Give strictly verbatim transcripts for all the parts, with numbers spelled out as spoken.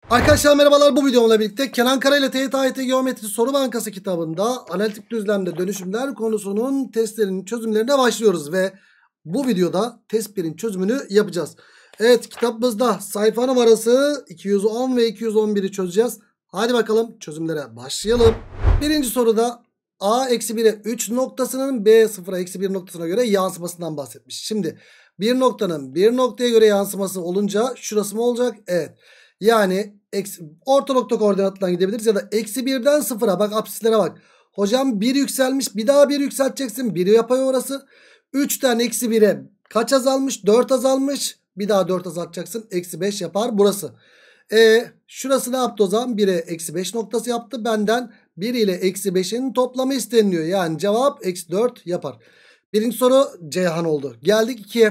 Arkadaşlar merhabalar, bu videomla birlikte Kenan Kara ile T Y T A Y T Geometri Soru Bankası kitabında analitik düzlemde dönüşümler konusunun testlerinin çözümlerine başlıyoruz ve bu videoda test birin çözümünü yapacağız. Evet, kitabımızda sayfa numarası iki yüz on ve iki yüz on bir'i çözeceğiz. Hadi bakalım çözümlere başlayalım. Birinci soruda A eksi bire üç noktasının B sıfıra eksi bir noktasına göre yansımasından bahsetmiş. Şimdi bir noktanın bir noktaya göre yansıması olunca şurası mı olacak? Evet. Yani eksi, orta nokta koordinatından gidebiliriz ya da eksi birden sıfıra, bak apsislere bak. Hocam bir yükselmiş, bir daha bir yükselteceksin. biri yapıyor orası. üçten eksi bire kaç azalmış? dört azalmış. Bir daha dört azaltacaksın. Eksi beş yapar burası. E, şurası ne yaptı o zaman? bire eksi beş noktası yaptı. Benden bir ile eksi beşin toplamı isteniliyor. Yani cevap eksi dört yapar. Birinci soru Ceyhan oldu. Geldik ikiye.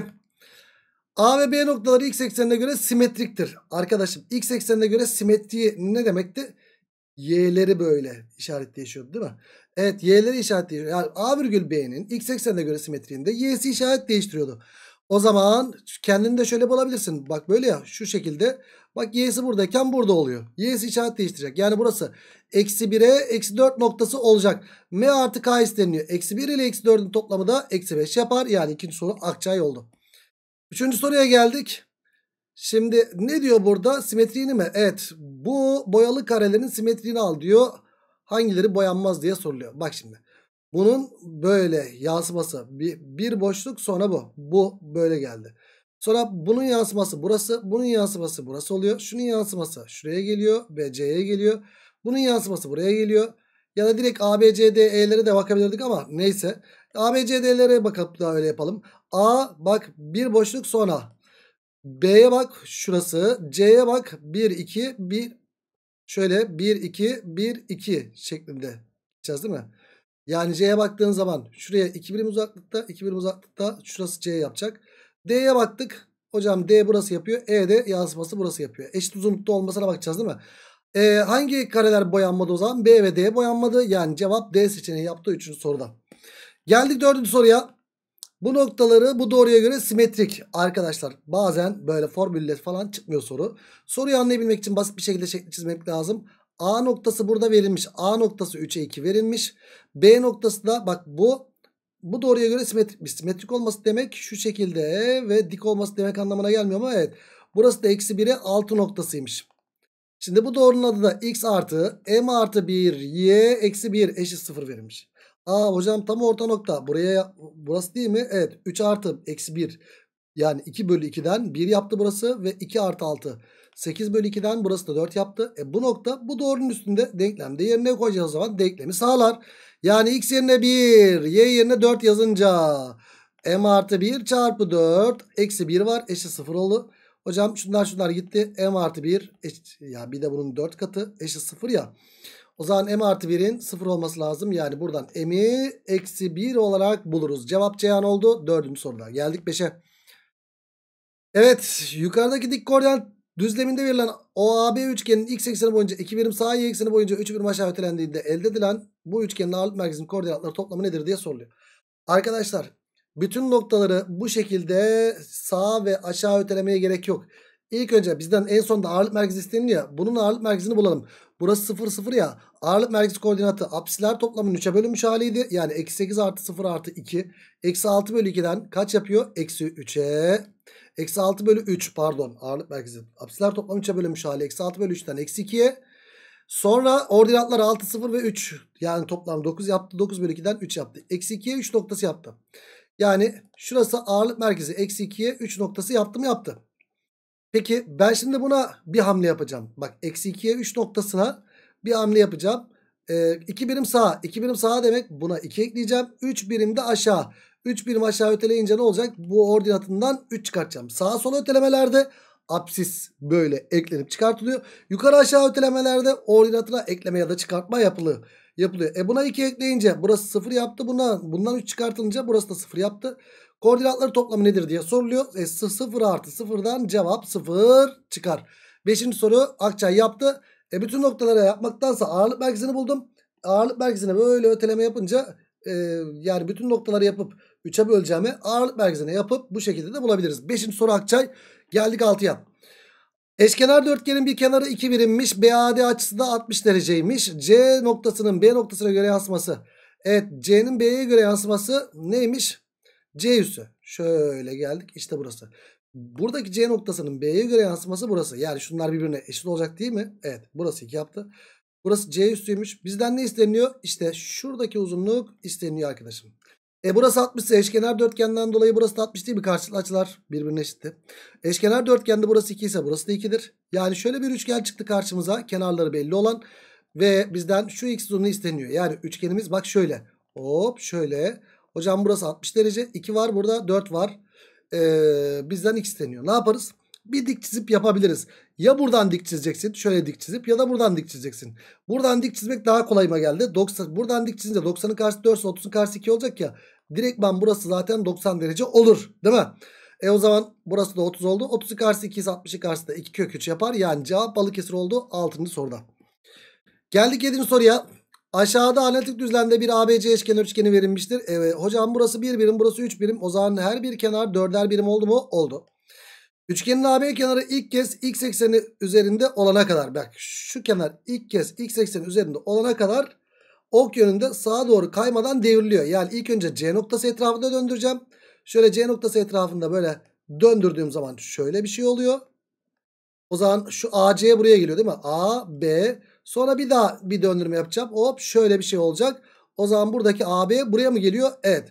A ve B noktaları x eksenine göre simetriktir. Arkadaşım, x eksenine göre simetri ne demekti? Y'leri böyle işaret değişiyordu değil mi? Evet, y'leri işaret değişiyor. Yani A virgül B'nin x eksenine göre simetriğinde y'si işaret değiştiriyordu. O zaman kendini de şöyle bulabilirsin. Bak böyle ya, şu şekilde. Bak y'si buradayken burada oluyor. Y'si işaret değiştirecek. Yani burası eksi bire eksi dört noktası olacak. M artı K isteniyor. Eksi bir ile eksi dördün toplamı da eksi beş yapar. Yani ikinci soru Akçay oldu. Üçüncü soruya geldik. Şimdi ne diyor burada? Simetriğini mi? Evet. Bu boyalı karelerin simetriğini al diyor. Hangileri boyanmaz diye soruluyor. Bak şimdi. Bunun böyle yansıması. Bir, bir boşluk, sonra bu. Bu böyle geldi. Sonra bunun yansıması burası. Bunun yansıması burası oluyor. Şunun yansıması şuraya geliyor. B C'ye geliyor. Bunun yansıması buraya geliyor. Ya da direkt A, B, C, D, E'lere de bakabilirdik ama neyse. A, B, C, D'lere bakıp da öyle yapalım. A bak, bir boşluk, sonra B'ye bak şurası. C'ye bak, bir iki bir, şöyle bir iki bir iki şeklinde gideceğiz değil mi? Yani C'ye baktığın zaman şuraya iki birim uzaklıkta, iki birim uzaklıkta, şurası C yapacak. D'ye baktık. Hocam D burası yapıyor. E'de yansıması burası yapıyor. Eşit uzunlukta olmasına bakacağız değil mi? Ee, hangi kareler boyanmadı o zaman? B ve D boyanmadı. Yani cevap D seçeneği yaptı üçüncü soruda. Geldik dördüncü soruya. Bu noktaları bu doğruya göre simetrik. Arkadaşlar bazen böyle formülle falan çıkmıyor soru. Soruyu anlayabilmek için basit bir şekilde şekli çizmek lazım. A noktası burada verilmiş. A noktası üçe iki verilmiş. B noktası da bak bu bu doğruya göre simetrikmiş. Simetrik olması demek şu şekilde ve dik olması demek anlamına gelmiyor ama evet. Burası da eksi bire altı noktasıymış. Şimdi bu doğrunun adı da x artı m artı bir y eksi bir eşit sıfır verilmiş. Aa hocam, tam orta nokta. Buraya, burası değil mi? Evet, üç artı eksi bir. Yani iki bölü ikiden bir yaptı burası ve iki artı altı. sekiz bölü ikiden burası da dört yaptı. E bu nokta bu doğrunun üstünde, denklemde yerine koyacağız o zaman denklemi sağlar. Yani x yerine bir, y yerine dört yazınca m artı bir çarpı dört eksi bir var, eşit sıfır oldu. Hocam şunlar şunlar gitti. M artı bir eşit, ya bir de bunun dört katı eşit sıfır ya. O zaman M artı birin sıfır olması lazım. Yani buradan M'i eksi bir olarak buluruz. Cevap Ceyhan oldu. Dördüncü soruda. Geldik beşe. Evet, yukarıdaki dik koordinat düzleminde verilen O A B üçgenin x ekseni boyunca iki birim sağ, y ekseni boyunca üç birim aşağı ötelendiğinde elde edilen bu üçgenin ağırlık merkezinin koordinatları toplamı nedir diye soruluyor. Arkadaşlar, bütün noktaları bu şekilde sağa ve aşağı ötelemeye gerek yok. İlk önce bizden en sonda ağırlık merkezi isteniliyor ya. Bunun ağırlık merkezini bulalım. Burası sıfır sıfır ya. Ağırlık merkezi koordinatı apsiler toplamının üçe bölünmüş haliydi. Yani eksi sekiz artı sıfır artı iki. Eksi altı bölü ikiden kaç yapıyor? Eksi üçe. Eksi altı bölü üç, pardon, ağırlık merkezi. Apsiler toplamı üçe bölünmüş hali. Eksi altı bölü üçten eksi ikiye. Sonra ordinatlar altı, sıfır ve üç. Yani toplam dokuz yaptı. dokuz bölü ikiden üç yaptı. Eksi ikiye üç noktası yaptı. Yani şurası ağırlık merkezi. Eksi ikiye üç noktası yaptı mı? Yaptı. Peki ben şimdi buna bir hamle yapacağım. Bak, eksi ikiye üç noktasına bir hamle yapacağım. Ee, iki birim sağa. iki birim sağa demek, buna iki ekleyeceğim. üç birim de aşağı. üç birim aşağı öteleyince ne olacak? Bu ordinatından üç çıkartacağım. Sağa sola ötelemelerde apsis böyle eklenip çıkartılıyor. Yukarı aşağı ötelemelerde ordinatına ekleme ya da çıkartma yapılıyor. yapılıyor. E buna iki ekleyince burası sıfır yaptı. Bundan, bundan üç çıkartılınca burası da sıfır yaptı. Koordinatları toplamı nedir diye soruluyor. E, sıfır artı sıfırdan cevap sıfır çıkar. Beşinci soru Akçay yaptı. E, bütün noktalara yapmaktansa ağırlık merkezini buldum. Ağırlık merkezine böyle öteleme yapınca e, yani bütün noktaları yapıp üçe böleceğime ağırlık merkezine yapıp bu şekilde de bulabiliriz. Beşinci soru Akçay. Geldik altıya. Eşkenar dörtgenin bir kenarı iki birimmiş. B A D açısı da altmış dereceymiş. C noktasının B noktasına göre yansıması. Evet, C'nin B'ye göre yansıması neymiş? C üssü. Şöyle geldik, işte burası. Buradaki C noktasının B'ye göre yansıması burası. Yani şunlar birbirine eşit olacak değil mi? Evet, burası iki yaptı. Burası C üssüymüş. Bizden ne isteniyor? İşte şuradaki uzunluk isteniyor arkadaşım. E burası altmış ise eşkenar dörtgenden dolayı burası da altmış değil mi? Karşılıklı açılar birbirine eşitti. Eşkenar dörtgende burası iki ise burası da ikidir. Yani şöyle bir üçgen çıktı karşımıza. Kenarları belli olan. Ve bizden şu x uzunluğu isteniyor. Yani üçgenimiz bak şöyle. Hop şöyle. Hocam burası altmış derece. iki var burada, dört var. Ee, bizden x isteniyor. Ne yaparız? Bir dik çizip yapabiliriz. Ya buradan dik çizeceksin. Şöyle dik çizip ya da buradan dik çizeceksin. Buradan dik çizmek daha kolayıma geldi. doksan, buradan dik çizince doksanın karşısı dört ise otuzun karşısı iki olacak ya. Direktman burası zaten doksan derece olur. Değil mi? E o zaman burası da otuz oldu. otuzun karşısı iki ise altmışın karşısı da iki kök üç yapar. Yani cevap Balıkesir oldu altıncı soruda. Geldik yedinci soruya. Aşağıda analitik düzlemde bir A B C eşkenar üçgeni verilmiştir. Evet hocam burası bir birim, burası üç birim. O zaman her bir kenar dörder birim oldu mu? Oldu. Üçgenin A B kenarı ilk kez x ekseni üzerinde olana kadar. Bak şu kenar ilk kez x ekseni üzerinde olana kadar ok yönünde sağa doğru kaymadan devriliyor. Yani ilk önce C noktası etrafında döndüreceğim. Şöyle C noktası etrafında böyle döndürdüğüm zaman şöyle bir şey oluyor. O zaman şu A C buraya geliyor değil mi? A, B. Sonra bir daha bir döndürme yapacağım. Hop şöyle bir şey olacak. O zaman buradaki A B buraya mı geliyor? Evet.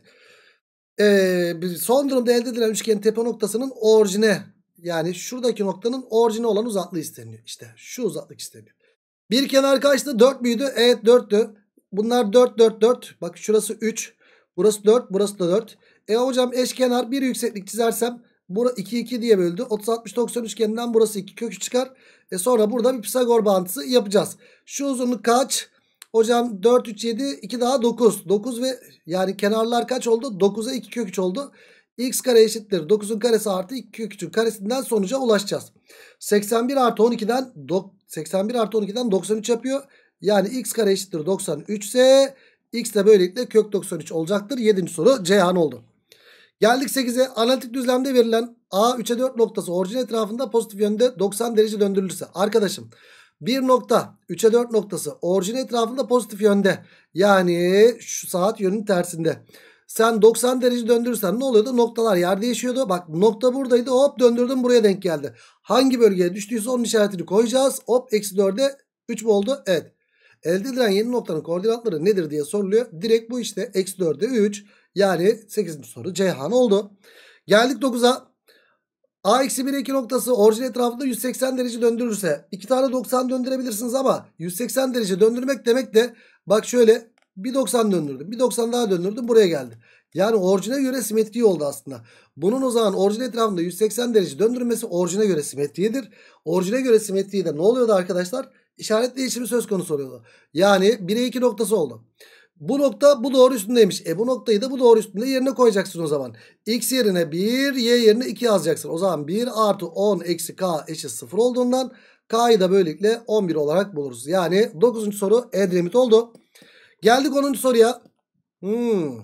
Ee, son durumda elde edilen üçgenin tepe noktasının orijine, yani şuradaki noktanın orijine olan uzaklığı isteniyor. İşte şu uzaklık isteniyor. Bir kenar kaçtı? dört müydü? Evet dörttü. Bunlar dört, dört, dört. Bak şurası üç. Burası dört. Burası da dört. E hocam eşkenar bir yükseklik çizersem burası iki, iki diye böldü. otuz, altmış, doksan üçgeninden burası iki kök üç çıkar. E sonra burada bir Pisagor bağıntısı yapacağız. Şu uzunluk kaç? Hocam dört, üç, yedi, iki daha dokuz. dokuz ve yani kenarlar kaç oldu? dokuza iki kök üç oldu. X kare eşittir dokuzun karesi artı iki kök üçün karesinden sonuca ulaşacağız. seksen bir artı on ikiden seksen bir artı on ikiden doksan üç yapıyor. Yani x kare eşittir doksan üç ise x de böylelikle kök doksan üç olacaktır. yedinci soru Ceyhan oldu. Geldik sekize. Analitik düzlemde verilen A üçe dört noktası orijin etrafında pozitif yönde doksan derece döndürülürse. Arkadaşım bir nokta üçe dört noktası orijin etrafında pozitif yönde. Yani şu saat yönünün tersinde. Sen doksan derece döndürürsen ne oluyordu? Noktalar yer değişiyordu. Bak nokta buradaydı. Hop döndürdüm buraya denk geldi. Hangi bölgeye düştüyse onun işaretini koyacağız. Hop eksi dörde üç mü oldu? Evet. Elde edilen yeni noktanın koordinatları nedir diye soruluyor. Direkt bu işte eksi dörde üç. Yani sekizinci soru Ceyhan oldu. Geldik dokuza. A eksi bir iki noktası orijin etrafında yüz seksen derece döndürürse iki tane doksan döndürebilirsiniz ama yüz seksen derece döndürmek demek de bak şöyle bir doksan döndürdüm. Bir doksan daha döndürdüm buraya geldi. Yani orijine göre simetri oldu aslında. Bunun o zaman orijin etrafında yüz seksen derece döndürmesi orijine göre simetriyedir. Orijine göre simetriye de ne oluyordu arkadaşlar? İşaret değişimi söz konusu oluyordu. Yani bire iki noktası oldu. Bu nokta bu doğru üstündeymiş. E bu noktayı da bu doğru üstünde yerine koyacaksın o zaman. X yerine bir, Y yerine iki yazacaksın. O zaman bir artı on eksi K eşit sıfır olduğundan K'yı da böylelikle on bir olarak buluruz. Yani dokuzuncu soru Edremit oldu. Geldik onuncu soruya. Hmm.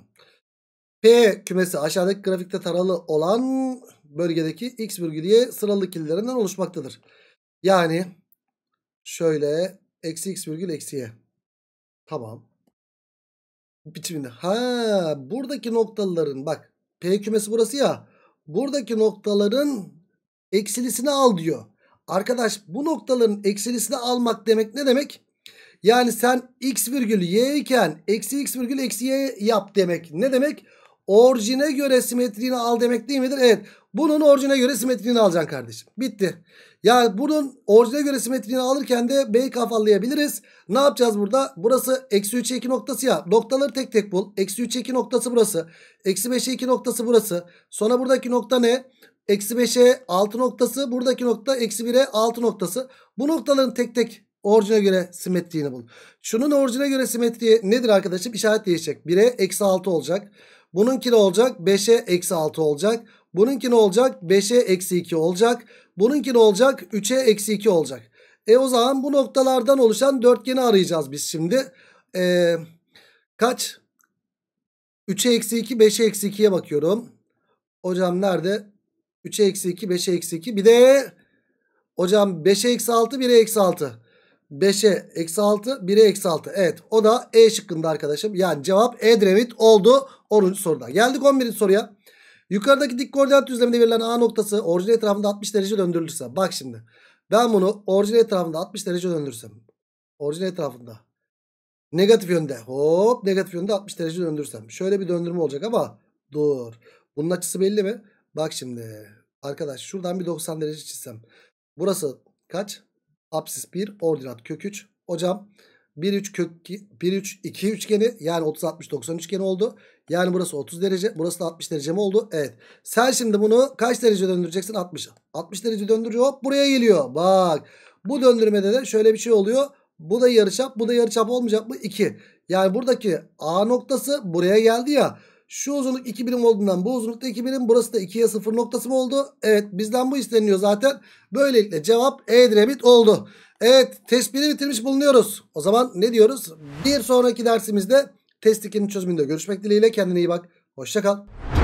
P kümesi aşağıdaki grafikte taralı olan bölgedeki X virgülü Y sıralı ikililerinden oluşmaktadır. Yani şöyle eksi X virgül eksi Y. Tamam. Bitiminde. Ha, buradaki noktaların bak P kümesi burası ya. Buradaki noktaların eksilisini al diyor. Arkadaş bu noktaların eksilisini almak demek ne demek? Yani sen x virgül y iken eksi x virgül eksi y yap demek. Ne demek? Orijine göre simetriğini al demek değil midir? Evet. Bunun orijine göre simetriğini alacaksın kardeşim. Bitti. Yani bunun orijine göre simetriğini alırken de B'yi kafallayabiliriz. Ne yapacağız burada? Burası eksi üçe iki noktası ya. Noktaları tek tek bul. Eksi üçe iki noktası burası. Eksi beşe iki noktası burası. Sonra buradaki nokta ne? Eksi beşe altı noktası. Buradaki nokta eksi bire altı noktası. Bu noktaların tek tek orijine göre simetriğini bul. Şunun orijine göre simetriği nedir arkadaşım? İşaret değişecek. bire eksi altı olacak. Bununki ne olacak? beşe eksi altı olacak. Bununki ne olacak? beşe eksi iki olacak. Bununki ne olacak? üçe eksi iki olacak. E o zaman bu noktalardan oluşan dörtgeni arayacağız biz şimdi. Ee, kaç? üçe eksi iki, beşe eksi ikiye bakıyorum. Hocam nerede? üçe eksi iki, beşe eksi iki. Bir de Hocam beşe eksi altı, bire eksi altı. beşe eksi altı, bire eksi altı. Evet, o da E şıkkında arkadaşım. Yani cevap Edremit oldu onuncu soruda. Geldik on birinci soruya. Yukarıdaki dik koordinat düzleminde verilen A noktası orijin etrafında altmış derece döndürülürse. Bak şimdi. Ben bunu orijin etrafında altmış derece döndürürsem. Orijin etrafında. Negatif yönde. Hop, negatif yönde altmış derece döndürürsem. Şöyle bir döndürme olacak ama dur. Bunun açısı belli mi? Bak şimdi. Arkadaş şuradan bir doksan derece çizsem. Burası kaç? Apsis bir, ordinat kök üç. Hocam bir üç kök bir üç iki üçgeni, yani otuz altmış doksan üçgeni oldu. Yani burası otuz derece, burası da altmış derece mi oldu? Evet. Sen şimdi bunu kaç derece döndüreceksin? altmış. altmış derece döndürüyor, hop buraya geliyor. Bak. Bu döndürmede de şöyle bir şey oluyor. Bu da yarıçap, bu da yarıçap olmayacak mı? iki. Yani buradaki A noktası buraya geldi ya. Şu uzunluk iki birim olduğundan bu uzunluk da iki birim. Burası da ikiye sıfır noktası mı oldu? Evet, bizden bu isteniyor zaten. Böylelikle cevap Edremit oldu. Evet, test biri bitirmiş bulunuyoruz. O zaman ne diyoruz? Bir sonraki dersimizde test ikinin çözümünde görüşmek dileğiyle. Kendine iyi bak. Hoşça kal.